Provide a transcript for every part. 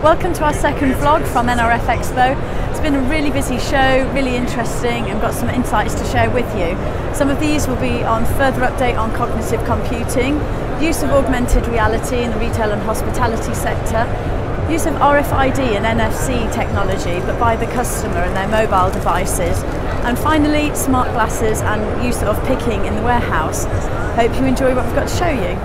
Welcome to our second vlog from NRF Expo. It's been a really busy show, really interesting, and got some insights to share with you. Some of these will be on further update on cognitive computing, use of augmented reality in the retail and hospitality sector, use of RFID and NFC technology but by the customer and their mobile devices, and finally smart glasses and use of picking in the warehouse. Hope you enjoy what we've got to show you.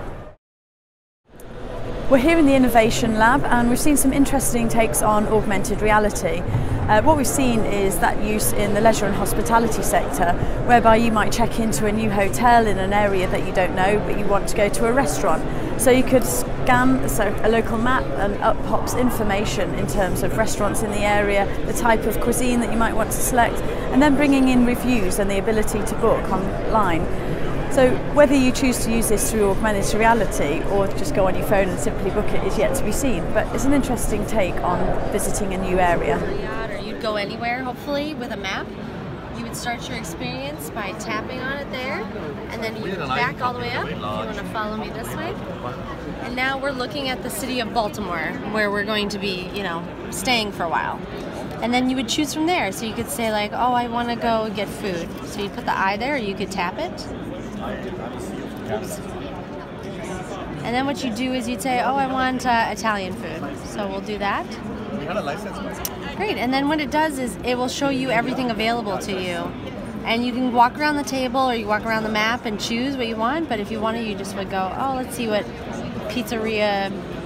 We're here in the Innovation Lab and we've seen some interesting takes on augmented reality. What we've seen is that use in the leisure and hospitality sector, whereby you might check into a new hotel in an area that you don't know but you want to go to a restaurant. So you could scan a local map and up pops information in terms of restaurants in the area, the type of cuisine that you might want to select, and then bringing in reviews and the ability to book online. So whether you choose to use this through augmented reality or just go on your phone and simply book it is yet to be seen, but it's an interesting take on visiting a new area. Or you'd go anywhere, hopefully, with a map. You would start your experience by tapping on it there, and then you back all the way up if you want to follow me this way. And now we're looking at the city of Baltimore, where we're going to be, staying for a while. And then you would choose from there. So you could say like, oh, I want to go get food. So you put the eye there, or you could tap it. Oops. And then what you do is you'd say, oh, I want Italian food. So we'll do that. We had a license. Great. And then what it does is it will show you everything available to you. And you can walk around the table or you walk around the map and choose what you want. But if you wanted, you just would go, oh, let's see what Pizzeria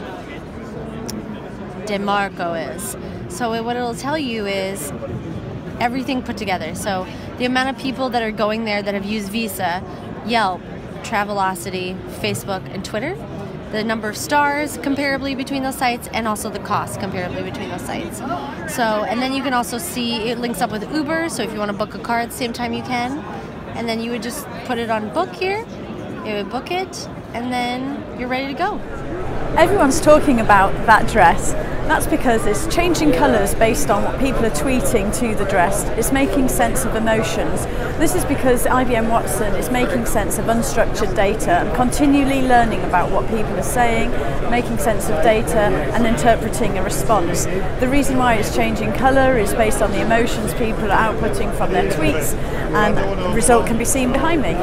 DeMarco is. So what it'll tell you is everything put together. So the amount of people that are going there that have used Visa, Yelp, Travelocity, Facebook, and Twitter, the number of stars comparably between those sites, and also the cost comparably between those sites. So, and then you can also see it links up with Uber, so if you want to book a car at the same time you can. And then you would just put it on book here, it would book it, and then you're ready to go. Everyone's talking about that dress. That's because it's changing colours based on what people are tweeting to the dress. It's making sense of emotions. This is because IBM Watson is making sense of unstructured data and continually learning about what people are saying, making sense of data and interpreting a response. The reason why it's changing colour is based on the emotions people are outputting from their tweets, and the result can be seen behind me.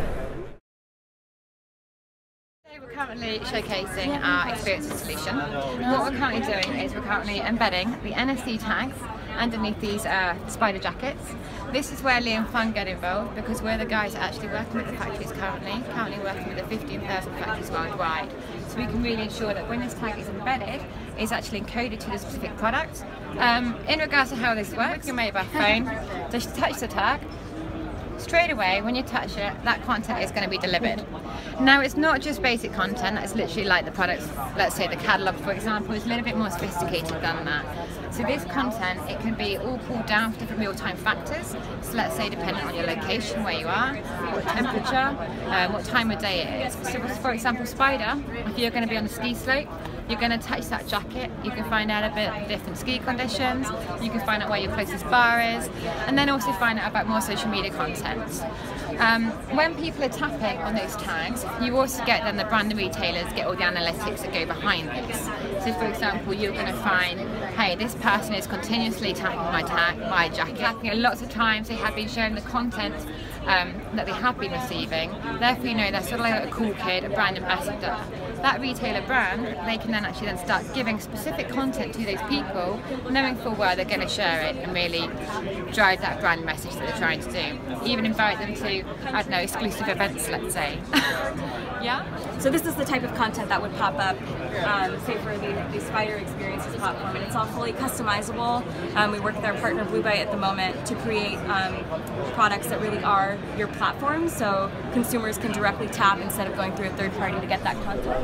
We're currently showcasing our experiences solution. What we're currently doing is we're currently embedding the NFC tags underneath these spider jackets. This is where Liam Fung get involved, because we're the guys actually working with the factories currently working with the 15,000 factories worldwide. So we can really ensure that when this tag is embedded, it's actually encoded to the specific product. In regards to how this works, your mobile phone, just touch the tag. Straight away, when you touch it, that content is going to be delivered. Now, it's not just basic content, it's literally like the products, let's say the catalogue, for example, is a little bit more sophisticated than that. So this content, it can be all pulled down for different real-time factors. So let's say depending on your location, where you are, what temperature, what time of day it is. So for example, spider, if you're going to be on a ski slope, you're going to touch that jacket, you can find out a bit of different ski conditions, you can find out where your closest bar is, and then also find out about more social media content. When people are tapping on those tags, you also get then the brand and retailers get all the analytics that go behind this. So for example, you're going to find, hey, this person is continuously tapping my jacket. Tapping lots of times they have been sharing the content that they have been receiving. Therefore, you know, they're sort of like a cool kid, a brand ambassador. That retailer brand, they can then actually start giving specific content to those people, knowing full well they're going to share it and really drive that brand message that they're trying to do. Even invite them to, I don't know, exclusive events, let's say. Yeah? So this is the type of content that would pop up, say for the Spider Experiences platform, and it's all fully customizable. We work with our partner Blue Byte at the moment to create products that really are your platform, so consumers can directly tap instead of going through a third party to get that content.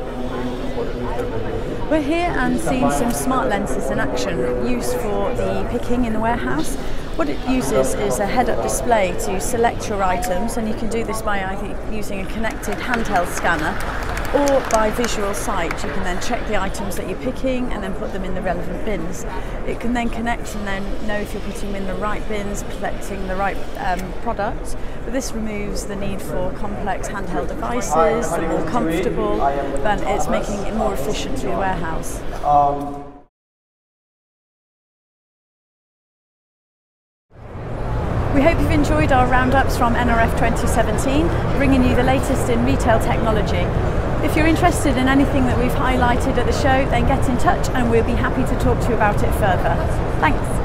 We're here and seeing some smart lenses in action, used for the picking in the warehouse. What it uses is a head-up display to select your items, and you can do this by either using a connected handheld scanner or by visual sight. You can then check the items that you're picking and then put them in the relevant bins. It can then connect and then know if you're putting them in the right bins, collecting the right product. But this removes the need for complex handheld devices, they're more comfortable, but it's making it more efficient through the warehouse. We hope you've enjoyed our roundups from NRF 2017, bringing you the latest in retail technology. If you're interested in anything that we've highlighted at the show, then get in touch and we'll be happy to talk to you about it further. Thanks.